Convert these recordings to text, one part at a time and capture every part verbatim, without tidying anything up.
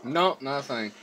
No, nothing.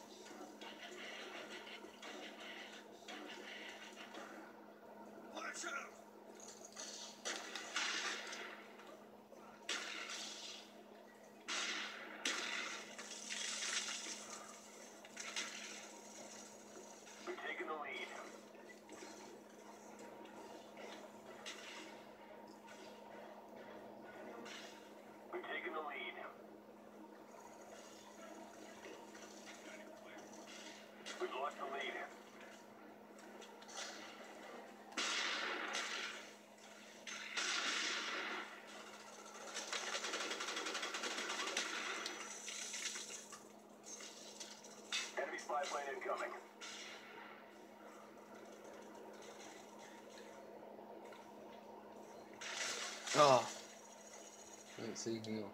Oh, let's see here.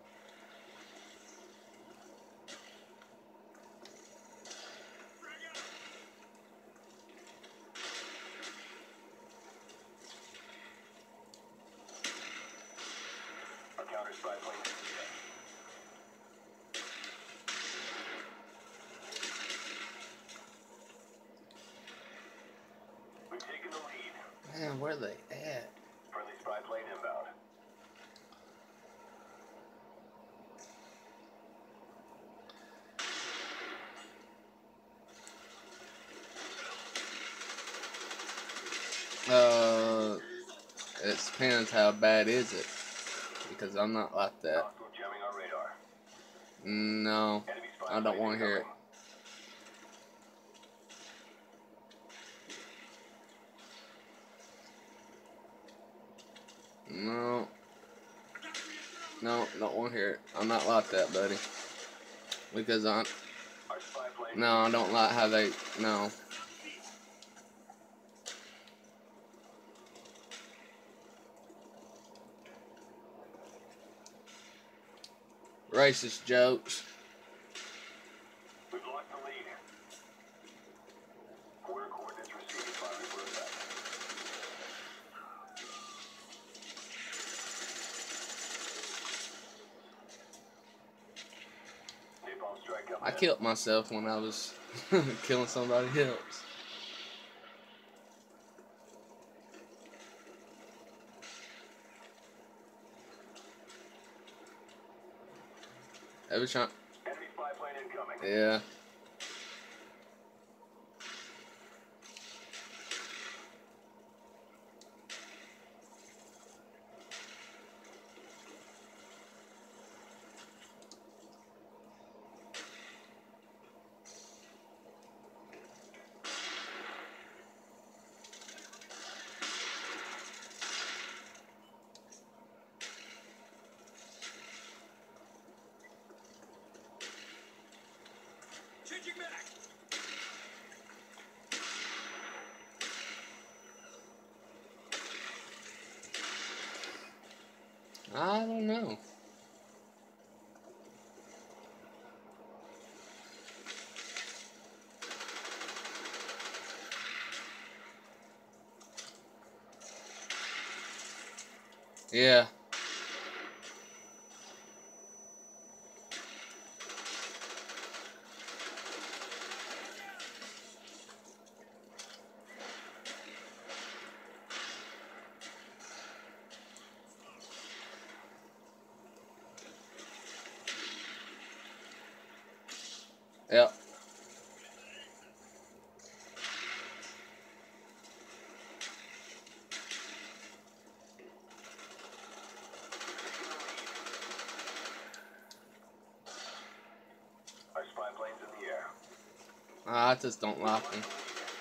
Man, where they at? Friendly spy plane inbound. Uh, it depends how bad is it, because I'm not like that. Hostile jamming our radar. No, Enemy spy I don't plane want to hear it. incoming. No, no, don't want to hear it. I'm not like that, buddy. Because I, Our spy plane. no, I don't like how they, no. Racist jokes. We've lost the lead. Quarter coordinates received. Firing for effect. Napalm strike coming I in. killed myself when I was killing somebody else. Every time, Enemy spy plane incoming. yeah. Changing back. I don't know. Yeah. Yep. Our spy plane's in the air. I just don't like them.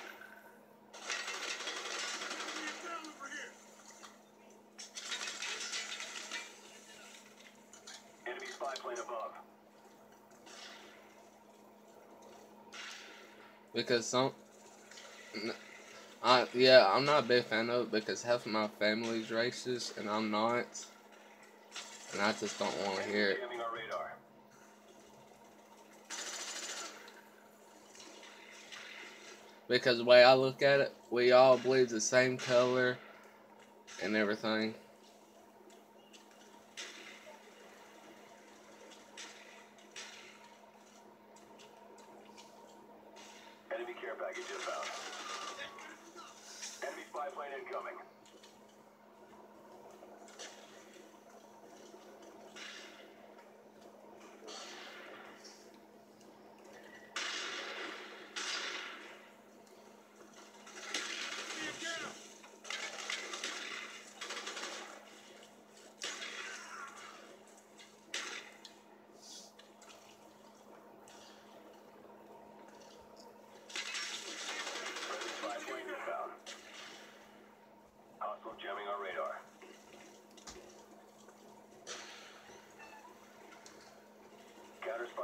Enemy spy plane above. Because some, I yeah, I'm not a big fan of it because half of my family's racist and I'm not, and I just don't want to hear it. Jamming our radar. Because the way I look at it, we all bleed the same color and everything.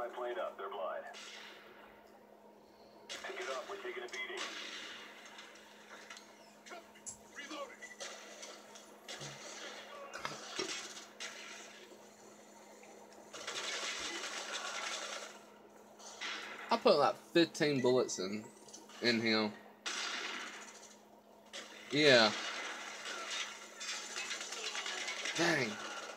spy plane up. They're blind. Pick it up. We're taking a beating. Reloading. I put like fifteen bullets in in him. Yeah. Dang.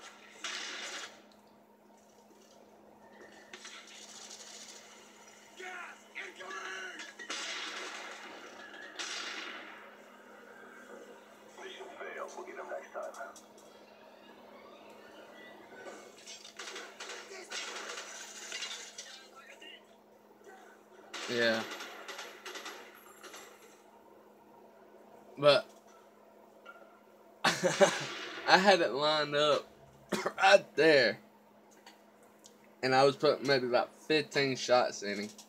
Mission failed. We'll get them next time. Yeah. But I had it lined up right there. And I was putting maybe about fifteen shots in him.